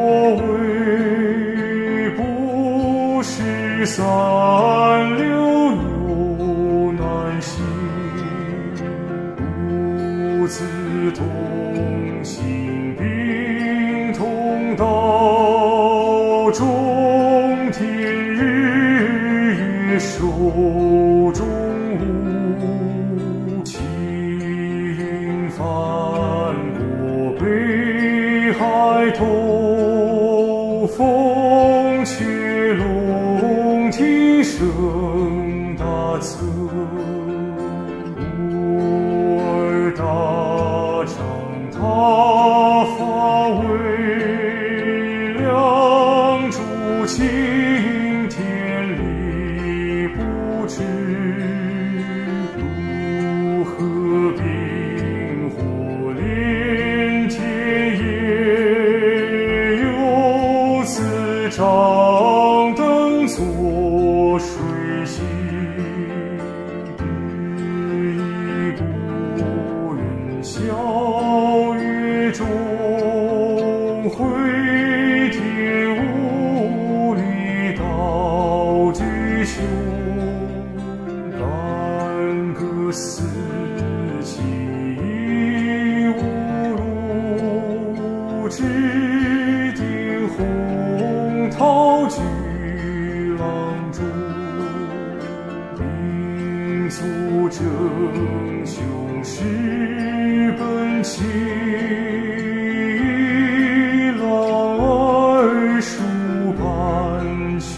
为不是三流又难行，独自同行并同道，中天日月手中无情翻过北海头，风却龙庭生大泽，吾儿大长他发为两柱擎天理不知，如何冰火连天野，游子张灯作水行，日亦不忍笑月中回天无力道居兄，干戈四起无路，指定洪涛巨浪中，民族争雄势奔起，浪儿书伴须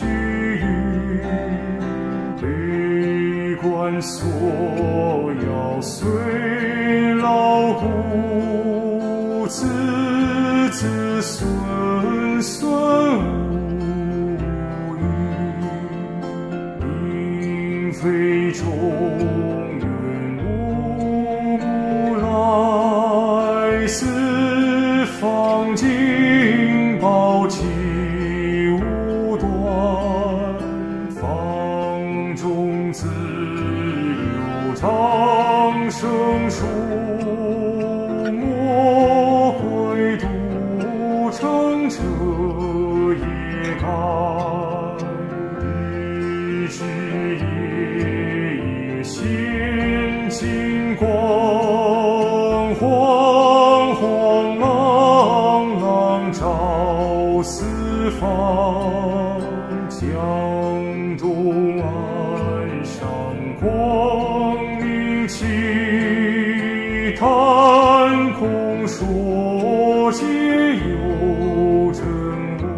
臾，悲观所要随劳苦，子子孙孙无余，并非中原无母来，四方经宝气无端，方中自有长生树，莫归独成者也堪，日之夜夜显金光，晃晃朗朗照四方，江东岸上光明起，叹空说皆有真妄。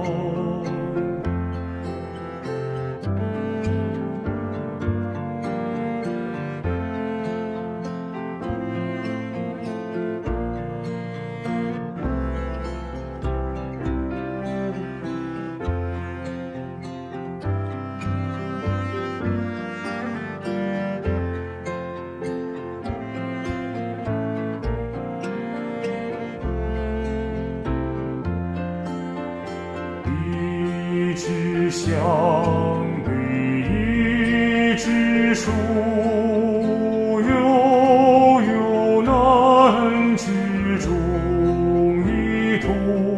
一枝香对一枝树，悠悠难知中一同，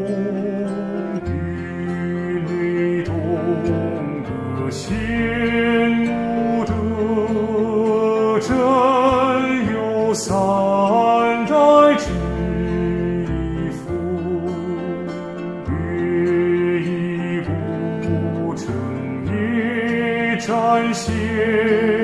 与内同个羡慕的真有三代之一夫，月已不成也展现。